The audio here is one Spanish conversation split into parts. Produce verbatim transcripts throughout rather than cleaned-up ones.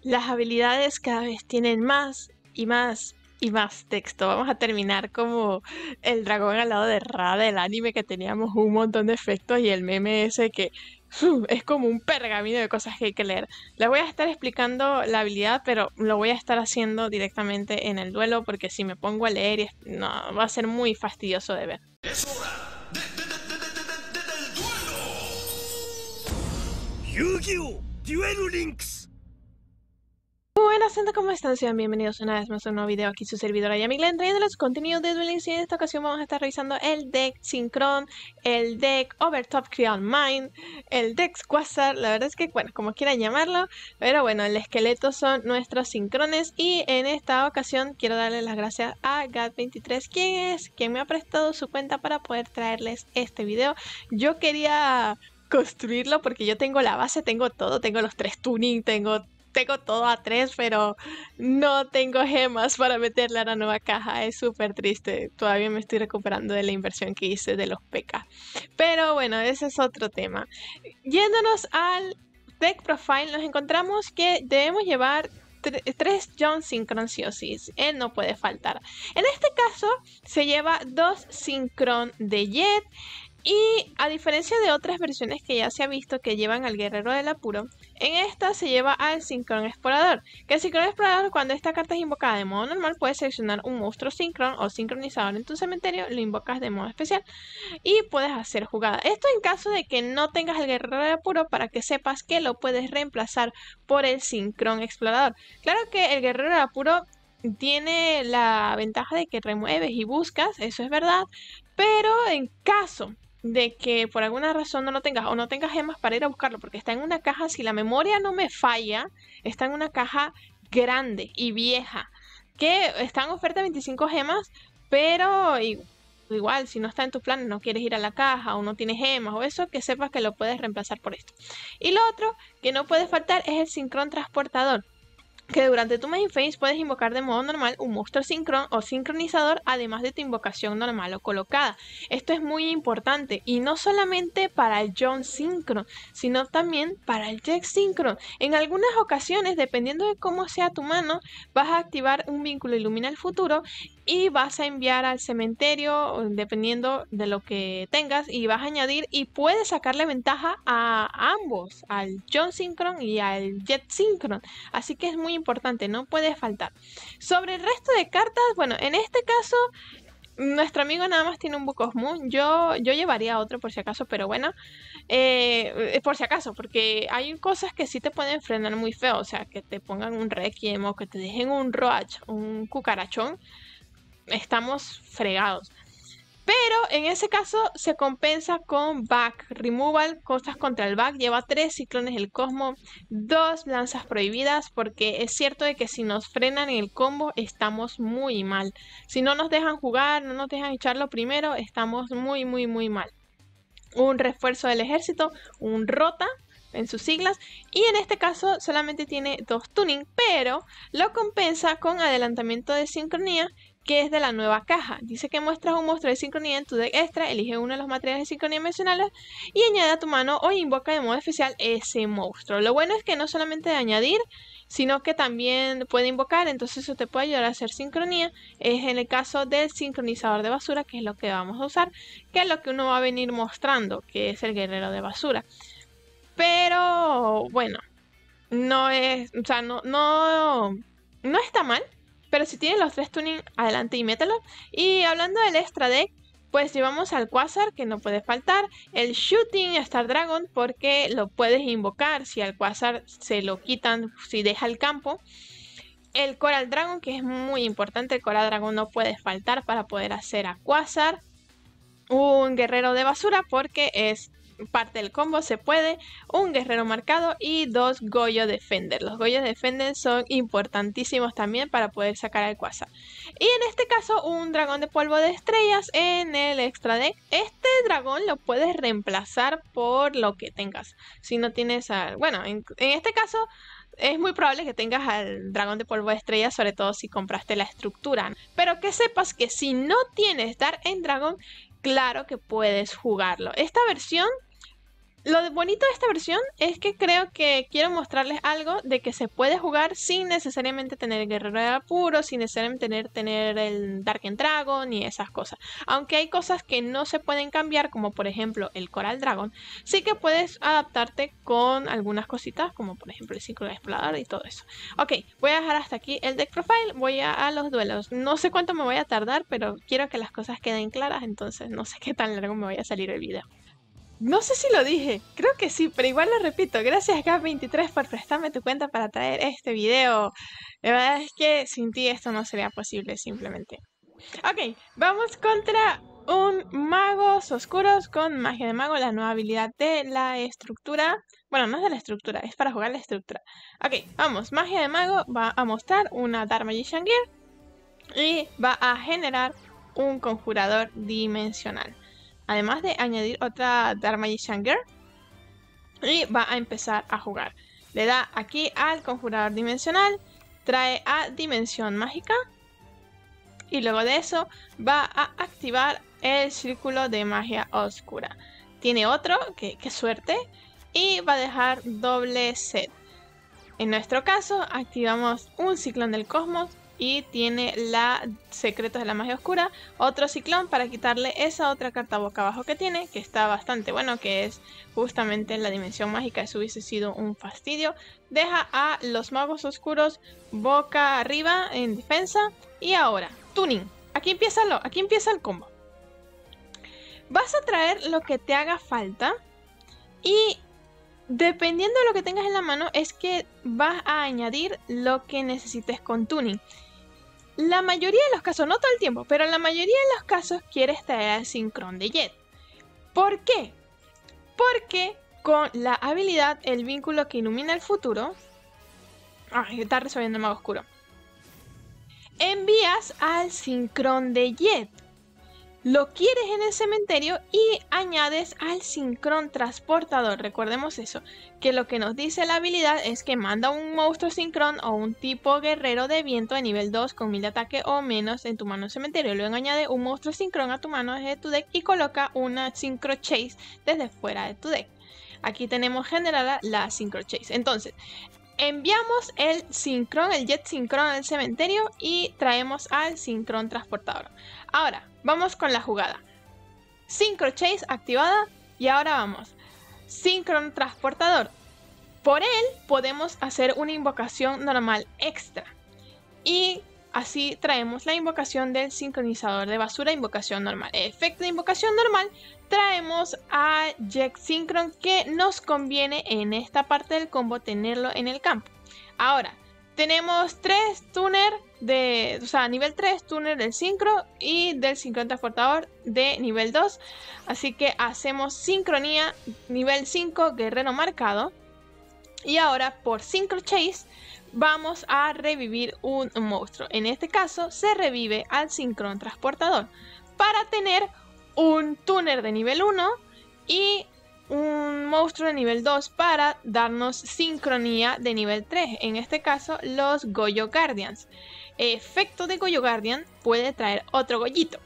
Las habilidades cada vez tienen más y más y más texto. Vamos a terminar como el dragón al lado de Ra del anime, que teníamos un montón de efectos, y el meme ese que uf, es como un pergamino de cosas que hay que leer. Les voy a estar explicando la habilidad, pero lo voy a estar haciendo directamente en el duelo, porque si me pongo a leer y es- no, va a ser muy fastidioso de ver. ¡Es hora de, de, de, de, de, de, de- del duelo! ¡Yu-Gi-Oh! ¡Duel Links! Buenas gente, ¿cómo están? Sean bienvenidos una vez más a un nuevo video. Aquí su servidora Yamiglen, trayéndoles contenido de Duel Links, y en esta ocasión vamos a estar revisando el deck Synchron, el deck Overtop Create Mind, el deck Quasar. La verdad es que, bueno, como quieran llamarlo, pero bueno, el esqueleto son nuestros sincrones, y en esta ocasión quiero darle las gracias a Gat veintitrés, quien es quien me ha prestado su cuenta para poder traerles este video. Yo quería construirlo porque yo tengo la base, tengo todo, tengo los tres tuning, tengo tengo todo a tres, pero no tengo gemas para meterla a la nueva caja. Es súper triste. Todavía me estoy recuperando de la inversión que hice de los P K. Pero bueno, ese es otro tema. Yéndonos al deck profile, nos encontramos que debemos llevar tres John Synchron sí o sí. Él no puede faltar. En este caso, se lleva dos Synchron de Jet. Y a diferencia de otras versiones que ya se ha visto que llevan al Guerrero del Apuro, en esta se lleva al Synchron Explorador. Que el Synchron Explorador, cuando esta carta es invocada de modo normal, puedes seleccionar un monstruo Synchron o sincronizador en tu cementerio, lo invocas de modo especial y puedes hacer jugada. Esto en caso de que no tengas el Guerrero del Apuro, para que sepas que lo puedes reemplazar por el Synchron Explorador. Claro que el Guerrero del Apuro tiene la ventaja de que remueves y buscas, eso es verdad, pero en caso de que por alguna razón no lo tengas o no tengas gemas para ir a buscarlo, porque está en una caja, si la memoria no me falla, está en una caja grande y vieja, que está en oferta veinticinco gemas, pero igual si no está en tus planes, no quieres ir a la caja o no tienes gemas o eso, que sepas que lo puedes reemplazar por esto. Y lo otro que no puede faltar es el Synchron Transportador, que durante tu main phase puedes invocar de modo normal un monstruo Synchron o sincronizador, además de tu invocación normal o colocada. Esto es muy importante, y no solamente para el John Synchron, sino también para el Jet Synchron. En algunas ocasiones, dependiendo de cómo sea tu mano, vas a activar un vínculo Ilumina el Futuro y vas a enviar al cementerio, dependiendo de lo que tengas, y vas a añadir y puedes sacarle ventaja a ambos, al John Synchron y al Jet Synchron. Así que es muy importante, no puede faltar. Sobre el resto de cartas, bueno, en este caso nuestro amigo nada más tiene un Book of Moon. Yo, yo llevaría otro por si acaso, pero bueno, eh, por si acaso, porque hay cosas que sí te pueden frenar muy feo. O sea, que te pongan un Requiem o que te dejen un Roach, un cucarachón. Estamos fregados. Pero en ese caso se compensa con back removal, cosas contra el back. Lleva tres ciclones del Cosmo, dos lanzas prohibidas, porque es cierto de que si nos frenan en el combo estamos muy mal. Si no nos dejan jugar, no nos dejan echarlo primero, estamos muy muy muy mal. Un refuerzo del ejército, un rota en sus siglas, y en este caso solamente tiene dos tuning, pero lo compensa con adelantamiento de sincronía, que es de la nueva caja. Dice que muestras un monstruo de sincronía en tu deck extra, elige uno de los materiales de sincronía mencionables y añade a tu mano o invoca de modo especial ese monstruo. Lo bueno es que no solamente de añadir, sino que también puede invocar, entonces eso te puede ayudar a hacer sincronía. Es en el caso del sincronizador de basura, que es lo que vamos a usar, que es lo que uno va a venir mostrando, que es el guerrero de basura. Pero bueno, no es, o sea, no, no, no está mal. Pero si tienes los tres tuning, adelante y mételo. Y hablando del extra deck, pues llevamos al Quasar, que no puede faltar. El Shooting Star Dragon, porque lo puedes invocar si al Quasar se lo quitan, si deja el campo. El Coral Dragon, que es muy importante. El Coral Dragon no puede faltar para poder hacer a Quasar. Un guerrero de basura, porque es parte del combo, se puede. Un guerrero marcado y dos Goyo Defender. Los Goyo Defender son importantísimos también para poder sacar al Quasar. Y en este caso un dragón de polvo de estrellas en el extra deck. Este dragón lo puedes reemplazar por lo que tengas. Si no tienes al... Bueno, en, en este caso es muy probable que tengas al dragón de polvo de estrellas, sobre todo si compraste la estructura. Pero que sepas que si no tienes Dark End Dragon, claro que puedes jugarlo. Esta versión Lo bonito de esta versión es que creo que quiero mostrarles algo de que se puede jugar sin necesariamente tener el guerrero de apuro, sin necesariamente tener, tener el Darken Dragon y esas cosas. Aunque hay cosas que no se pueden cambiar, como por ejemplo el Coral Dragon, sí que puedes adaptarte con algunas cositas, como por ejemplo el Synchron Explorador y todo eso. Ok, voy a dejar hasta aquí el deck profile, voy a, a los duelos. No sé cuánto me voy a tardar, pero quiero que las cosas queden claras, entonces no sé qué tan largo me vaya a salir el video. No sé si lo dije, creo que sí, pero igual lo repito. Gracias Gap veintitrés por prestarme tu cuenta para traer este video. La verdad es que sin ti esto no sería posible simplemente. Ok, vamos contra un Magos Oscuros con Magia de Mago, la nueva habilidad de la estructura. Bueno, no es de la estructura, es para jugar la estructura. Ok, vamos, Magia de Mago va a mostrar una Dark Magician Gear y va a generar un conjurador dimensional. Además de añadir otra Dark Magician Gear. Y va a empezar a jugar. Le da aquí al conjurador dimensional. Trae a Dimensión Mágica. Y luego de eso va a activar el Círculo de Magia Oscura. Tiene otro, que, que suerte. Y va a dejar doble set. En nuestro caso activamos un Ciclón del Cosmos. Y tiene la Secretos de la Magia Oscura, otro ciclón para quitarle esa otra carta boca abajo que tiene, que está bastante bueno, que es justamente la Dimensión Mágica. Eso hubiese sido un fastidio. Deja a los Magos Oscuros boca arriba en defensa. Y ahora, Tuning. Aquí empieza, lo, aquí empieza el combo. Vas a traer lo que te haga falta y dependiendo de lo que tengas en la mano es que vas a añadir lo que necesites con Tuning. La mayoría de los casos, no todo el tiempo, pero en la mayoría de los casos quieres traer al Synchron de Jet. ¿Por qué? Porque con la habilidad El Vínculo que Ilumina el Futuro... Ay, está resolviendo el Mago Oscuro. Envías al Synchron de Jet. Lo quieres en el cementerio y añades al Synchron Transportador. Recordemos eso, que lo que nos dice la habilidad es que manda un monstruo Synchron o un tipo guerrero de viento de nivel dos con mil de ataque o menos en tu mano cementerio. Luego añade un monstruo Synchron a tu mano desde tu deck y coloca una Synchro Chase desde fuera de tu deck. Aquí tenemos generada la Synchro Chase. Entonces, enviamos el Synchron, el Jet Synchron al cementerio y traemos al Synchron Transportador. Ahora, vamos con la jugada. Synchro Chase activada y ahora vamos. Synchron Transportador. Por él podemos hacer una invocación normal extra. Y así traemos la invocación del sincronizador de basura, invocación normal. Efecto de invocación normal, traemos a Jet Synchron que nos conviene en esta parte del combo tenerlo en el campo. Ahora, tenemos tres tuner de, o sea, nivel tres tuner del Synchro y del Synchron Transportador de nivel dos. Así que hacemos sincronía nivel cinco guerrero marcado. Y ahora por Synchro Chase vamos a revivir un monstruo. En este caso se revive al Synchron Transportador para tener un tuner de nivel uno y un monstruo de nivel dos para darnos sincronía de nivel tres. En este caso los Goyo Guardians. Efecto de Goyo Guardian puede traer otro Goyito.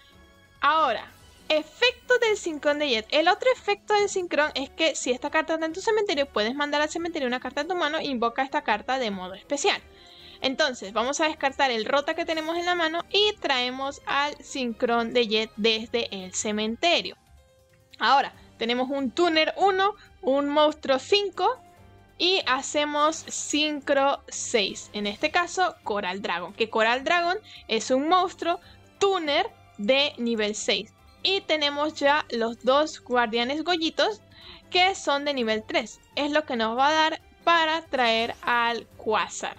Ahora, efecto del Synchron de Jet. El otro efecto del Synchron es que si esta carta está en tu cementerio, puedes mandar al cementerio una carta de tu mano e invoca esta carta de modo especial. Entonces, vamos a descartar el Rota que tenemos en la mano y traemos al Synchron de Jet desde el cementerio. Ahora, tenemos un Tuner uno, un Monstruo cinco y hacemos Synchro seis. En este caso, Coral Dragon. Que Coral Dragon es un monstruo Tuner de nivel seis. Y tenemos ya los dos guardianes Goyitos que son de nivel tres. Es lo que nos va a dar para traer al Quasar.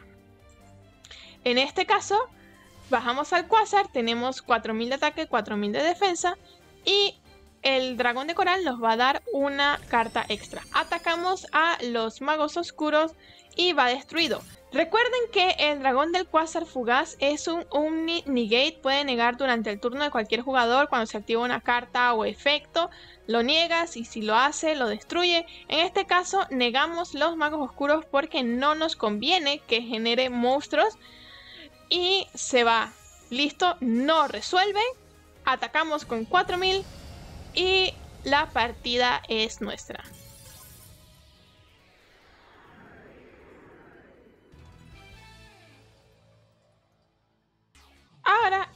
En este caso, bajamos al Quasar, tenemos cuatro mil de ataque, cuatro mil de defensa y el dragón de coral nos va a dar una carta extra. Atacamos a los magos oscuros y va destruido. Recuerden que el dragón del Quasar fugaz es un Omni Negate, puede negar durante el turno de cualquier jugador cuando se activa una carta o efecto, lo niegas y si lo hace lo destruye. En este caso negamos los magos oscuros porque no nos conviene que genere monstruos y se va. Listo, no resuelve, atacamos con cuatro mil y la partida es nuestra.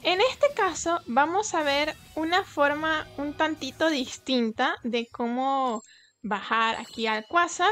En este caso vamos a ver una forma un tantito distinta de cómo bajar aquí al Quasar.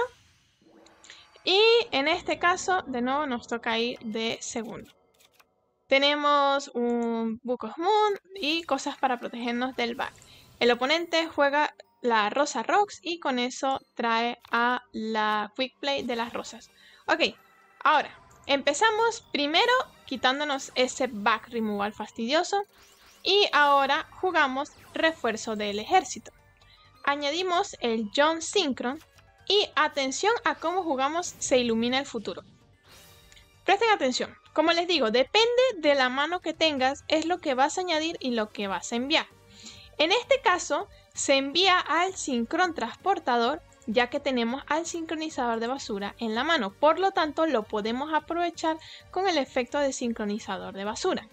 Y en este caso, de nuevo, nos toca ir de segundo. Tenemos un Book of Moon y cosas para protegernos del bug. El oponente juega la Rosa Rocks y con eso trae a la Quick Play de las rosas. Ok, ahora empezamos primero quitándonos ese back removal fastidioso. Y ahora jugamos refuerzo del ejército. Añadimos el John Synchron. Y atención a cómo jugamos Se Ilumina el Futuro. Presten atención. Como les digo, depende de la mano que tengas, es lo que vas a añadir y lo que vas a enviar. En este caso, se envía al Synchron Transportador, ya que tenemos al sincronizador de basura en la mano. Por lo tanto, lo podemos aprovechar con el efecto de sincronizador de basura.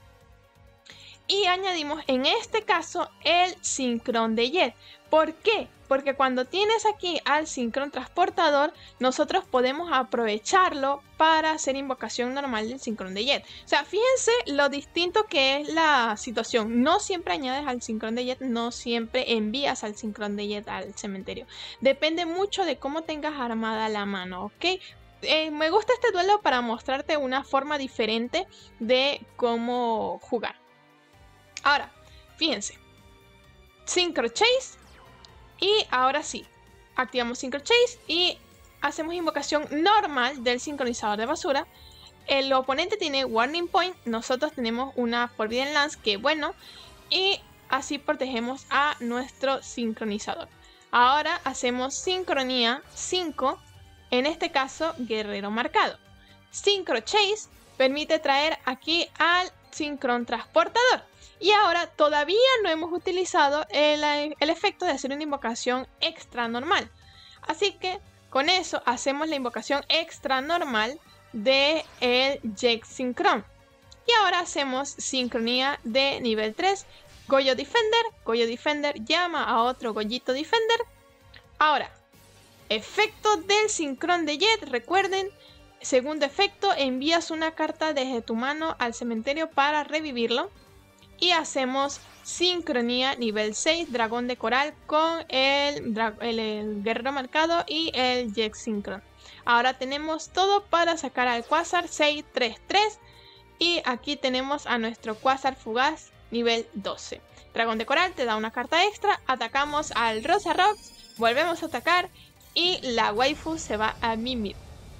Y añadimos en este caso el Synchron de Jet. ¿Por qué? Porque cuando tienes aquí al Synchron Transportador, nosotros podemos aprovecharlo para hacer invocación normal del Synchron de Jet. O sea, fíjense lo distinto que es la situación. No siempre añades al Synchron de Jet, no siempre envías al Synchron de Jet al cementerio. Depende mucho de cómo tengas armada la mano, ¿ok? Eh, me gusta este duelo para mostrarte una forma diferente de cómo jugar. Ahora, fíjense. Synchro Chase. Y ahora sí, activamos Synchro Chase y hacemos invocación normal del sincronizador de basura. El oponente tiene Warning Point, nosotros tenemos una Forbidden Lance, que bueno, y así protegemos a nuestro sincronizador. Ahora hacemos sincronía cinco, en este caso Guerrero Marcado. Synchro Chase permite traer aquí al Synchron Transportador. Y ahora todavía no hemos utilizado el, el efecto de hacer una invocación extra normal. Así que con eso hacemos la invocación extra normal de el Jet Synchron. Y ahora hacemos sincronía de nivel tres. Goyo Defender. Goyo Defender llama a otro Goyito Defender. Ahora, efecto del Synchron de Jet. Recuerden, segundo efecto, envías una carta desde tu mano al cementerio para revivirlo. Y hacemos sincronía nivel seis, dragón de coral con el, el, el guerrero marcado y el Jet Synchron. Ahora tenemos todo para sacar al Quasar seis tres tres. Y aquí tenemos a nuestro Quasar fugaz nivel doce. Dragón de coral te da una carta extra. Atacamos al Rosa Rocks. Volvemos a atacar. Y la waifu se va a Mimir.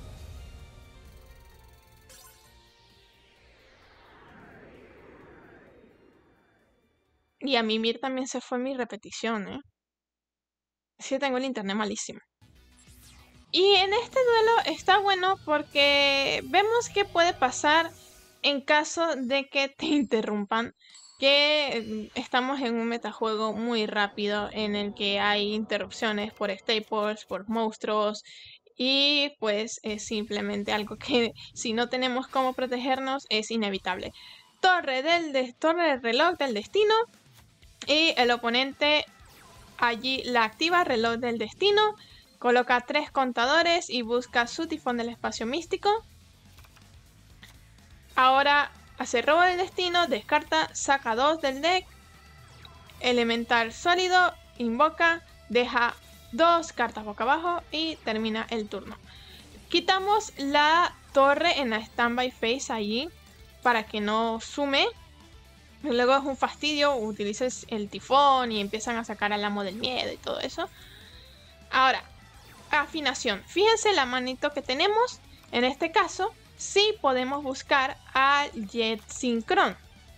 Y a Mimir también se fue mi repetición, ¿eh? Sí, tengo el internet malísimo. Y en este duelo está bueno porque vemos qué puede pasar en caso de que te interrumpan. Que estamos en un metajuego muy rápido en el que hay interrupciones por staples, por monstruos. Y pues es simplemente algo que si no tenemos cómo protegernos es inevitable. Torre del de torre del reloj del destino. Y el oponente allí la activa, reloj del destino, coloca tres contadores y busca su tifón del espacio místico. Ahora hace robo del destino, descarta, saca dos del deck, elemental sólido, invoca, deja dos cartas boca abajo y termina el turno. Quitamos la torre en la standby phase allí para que no sume. Luego es un fastidio, utilices el tifón y empiezan a sacar al amo del miedo y todo eso. Ahora, afinación. Fíjense la manito que tenemos. En este caso, sí podemos buscar al Jet Synchron.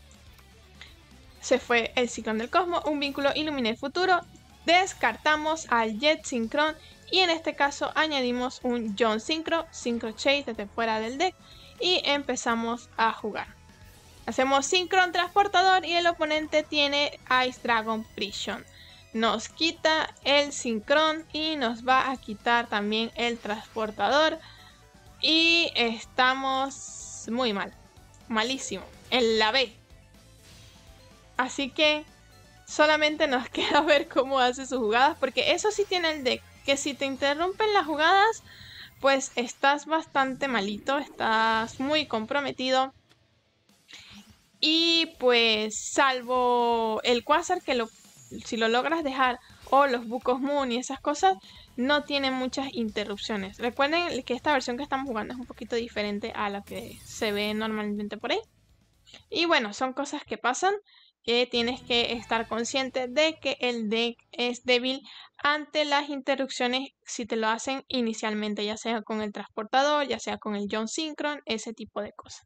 Se fue el Synchron del Cosmos, un vínculo ilumina el futuro. Descartamos al Jet Synchron y en este caso añadimos un John Synchro, Synchro Chase desde fuera del deck y empezamos a jugar. Hacemos Synchron Transportador y el oponente tiene Ice Dragon Prison. Nos quita el Synchron y nos va a quitar también el Transportador. Y estamos muy mal. Malísimo. En la B. Así que solamente nos queda ver cómo hace sus jugadas. Porque eso sí tiene el deck. Que si te interrumpen las jugadas, pues estás bastante malito. Estás muy comprometido. Y pues salvo el Quasar, que lo, si lo logras dejar, o los Book of Moon y esas cosas, no tienen muchas interrupciones. Recuerden que esta versión que estamos jugando es un poquito diferente a la que se ve normalmente por ahí. Y bueno, son cosas que pasan, que tienes que estar consciente de que el deck es débil ante las interrupciones si te lo hacen inicialmente, ya sea con el transportador, ya sea con el John Synchron, ese tipo de cosas.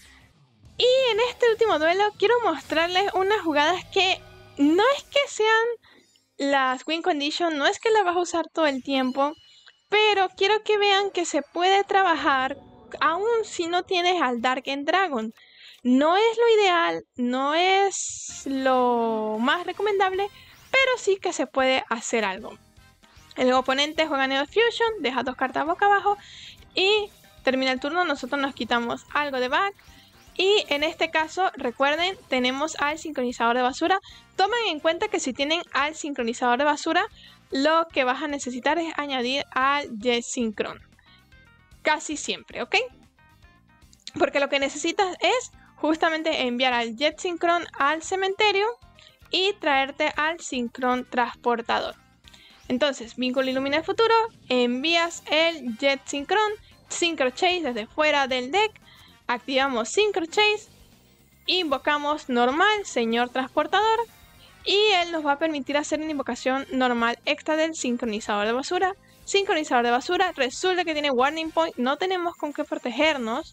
Y en este último duelo quiero mostrarles unas jugadas que no es que sean las win condition, no es que las vas a usar todo el tiempo, pero quiero que vean que se puede trabajar aún si no tienes al Darken Dragon. No es lo ideal, no es lo más recomendable, pero sí que se puede hacer algo. El oponente juega Neo Fusion, deja dos cartas boca abajo y termina el turno, nosotros nos quitamos algo de back. Y en este caso, recuerden, tenemos al sincronizador de basura. Tomen en cuenta que si tienen al sincronizador de basura, lo que vas a necesitar es añadir al Jet Synchron. Casi siempre, ¿ok? Porque lo que necesitas es justamente enviar al Jet Synchron al cementerio y traerte al Synchron transportador. Entonces, vínculo ilumina el futuro, envías el Jet Synchron, Synchro Chase desde fuera del deck. Activamos Synchro Chase, invocamos normal, señor transportador, y él nos va a permitir hacer una invocación normal extra del sincronizador de basura. Sincronizador de basura, resulta que tiene Warning Point, no tenemos con qué protegernos,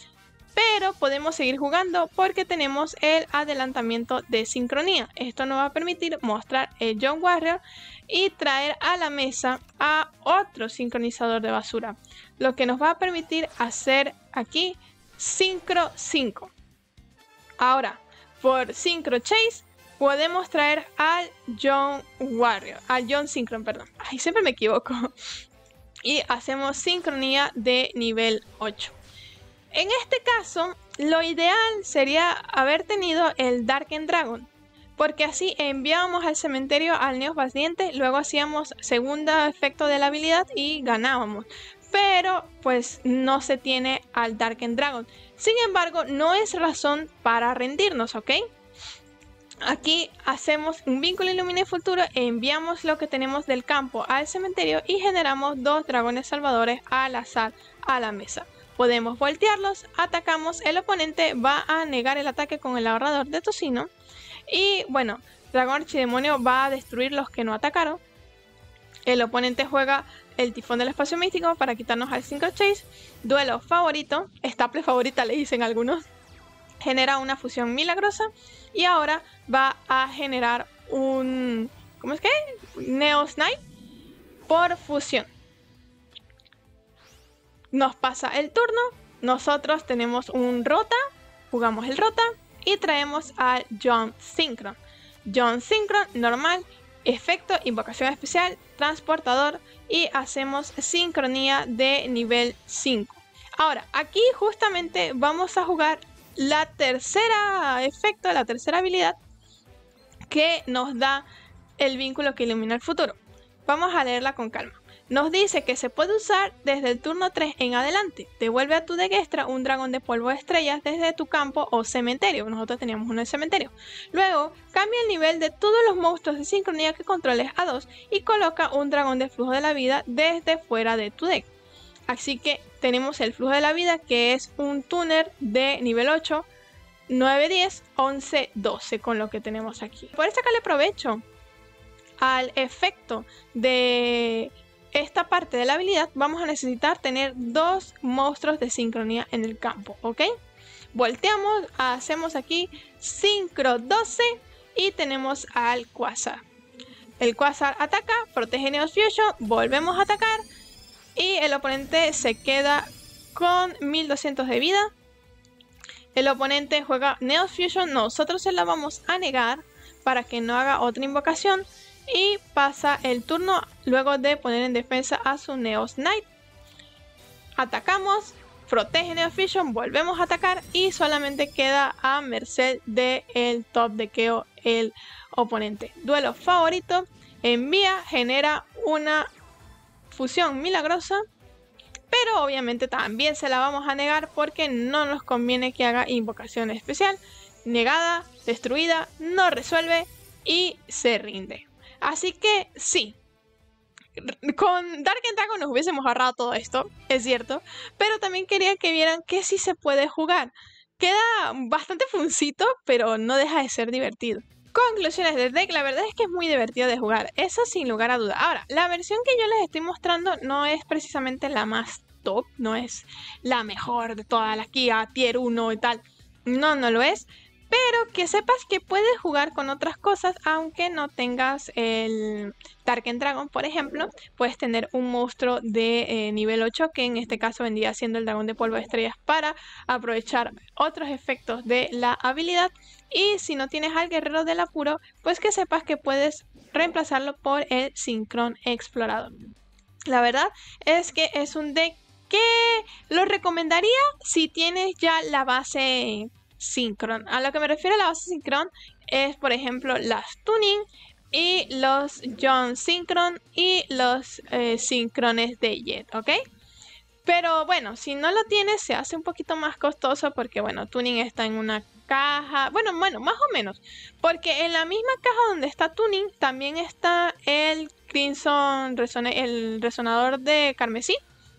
pero podemos seguir jugando porque tenemos el adelantamiento de sincronía. Esto nos va a permitir mostrar el John Warrior y traer a la mesa a otro sincronizador de basura, lo que nos va a permitir hacer aquí Synchro cinco. Ahora, por Synchro Chase podemos traer al John Warrior, al John Synchron, perdón. Ay, siempre me equivoco. Y hacemos sincronía de nivel ocho. En este caso, lo ideal sería haber tenido el Darken Dragon, porque así enviábamos al cementerio al Neos Valiente, luego hacíamos segundo efecto de la habilidad y ganábamos. Pero pues no se tiene al Darken Dragon. Sin embargo, no es razón para rendirnos, ¿ok? Aquí hacemos un vínculo ilumina el futuro, enviamos lo que tenemos del campo al cementerio y generamos dos dragones salvadores al azar a la mesa. Podemos voltearlos, atacamos, el oponente va a negar el ataque con el ahorrador de tocino. Y bueno, dragón archidemonio va a destruir los que no atacaron. El oponente juega el tifón del espacio místico para quitarnos al Synchro Chase. Duelo favorito, estaple favorita le dicen algunos. Genera una fusión milagrosa. Y ahora va a generar un... ¿Cómo es que? Neo Snipe por fusión. Nos pasa el turno. Nosotros tenemos un Rota. Jugamos el Rota. Y traemos al John Synchron. John Synchron normal. Efecto, invocación especial, transportador y hacemos sincronía de nivel cinco. Ahora, aquí justamente vamos a jugar la tercera efecto, la tercera habilidad que nos da el vínculo que ilumina el futuro. Vamos a leerla con calma. Nos dice que se puede usar desde el turno tres en adelante. Devuelve a tu deck extra un dragón de polvo de estrellas desde tu campo o cementerio. Nosotros teníamos uno en cementerio. Luego, cambia el nivel de todos los monstruos de sincronía que controles a dos y coloca un dragón de flujo de la vida desde fuera de tu deck. Así que tenemos el flujo de la vida, que es un tuner de nivel ocho, nueve, diez, once, doce con lo que tenemos aquí. Por sacarle provecho al efecto de esta parte de la habilidad, vamos a necesitar tener dos monstruos de sincronía en el campo, ¿ok? Volteamos, hacemos aquí Synchro doce y tenemos al Quasar. El Quasar ataca, protege Neo Fusion, volvemos a atacar y el oponente se queda con mil doscientos de vida. El oponente juega Neo Fusion, nosotros se la vamos a negar para que no haga otra invocación. Y pasa el turno luego de poner en defensa a su Neo Knight. Atacamos, protege Neo Fusion, volvemos a atacar y solamente queda a merced del top deckeo el oponente. Duelo favorito, envía, genera una fusión milagrosa, pero obviamente también se la vamos a negar porque no nos conviene que haga invocación especial. negada, destruida, no resuelve y se rinde. Así que sí, con Dark Dragon nos hubiésemos ahorrado todo esto, es cierto, pero también quería que vieran que sí se puede jugar. Queda bastante funcito, pero no deja de ser divertido. Conclusiones del deck, la verdad es que es muy divertido de jugar, eso sin lugar a duda. Ahora, la versión que yo les estoy mostrando no es precisamente la más top, no es la mejor de todas las Kia, tier uno y tal, no, no lo es. Pero que sepas que puedes jugar con otras cosas aunque no tengas el Dark Dragon, por ejemplo. Puedes tener un monstruo de eh, nivel ocho, que en este caso vendría siendo el dragón de polvo de estrellas, para aprovechar otros efectos de la habilidad. Y si no tienes al guerrero del apuro, pues que sepas que puedes reemplazarlo por el Synchron Explorador. La verdad es que es un deck que lo recomendaría si tienes ya la base Synchron. A lo que me refiero a la base Synchron es, por ejemplo, las Tuning y los John Synchron y los eh, Synchrones de Jet, ¿ok? Pero bueno, si no lo tienes se hace un poquito más costoso porque, bueno, Tuning está en una caja, bueno, bueno, más o menos, porque en la misma caja donde está Tuning también está el Crimson Reson el resonador de carmesí,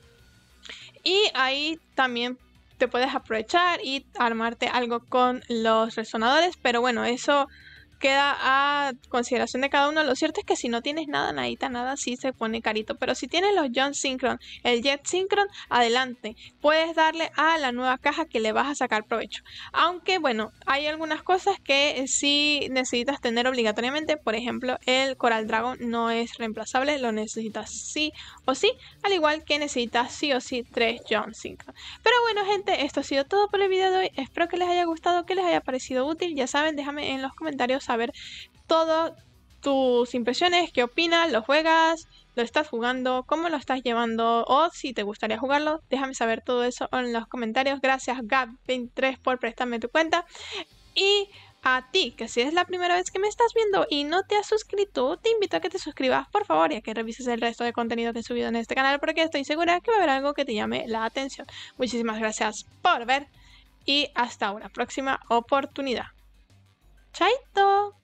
y ahí también te puedes aprovechar y armarte algo con los resonadores, pero bueno, eso queda a consideración de cada uno. Lo cierto es que si no tienes nada, nadita, nada, sí se pone carito, pero si tienes los John Synchron, el Jet Synchron, adelante, puedes darle a la nueva caja que le vas a sacar provecho. Aunque bueno, hay algunas cosas que sí necesitas tener obligatoriamente, por ejemplo, el Coral Dragon no es reemplazable, lo necesitas sí o sí, al igual que necesitas sí o sí tres John Synchron. Pero bueno, gente, esto ha sido todo por el video de hoy. Espero que les haya gustado, que les haya parecido útil. Ya saben, déjame en los comentarios saber todas tus impresiones, qué opinas, lo juegas, lo estás jugando, cómo lo estás llevando, o si te gustaría jugarlo. Déjame saber todo eso en los comentarios. Gracias Gab veintitrés por prestarme tu cuenta. Y a ti, que si es la primera vez que me estás viendo y no te has suscrito, te invito a que te suscribas, por favor, y a que revises el resto de contenido que he subido en este canal, porque estoy segura que va a haber algo que te llame la atención. Muchísimas gracias por ver y hasta una próxima oportunidad. ¡Chaito!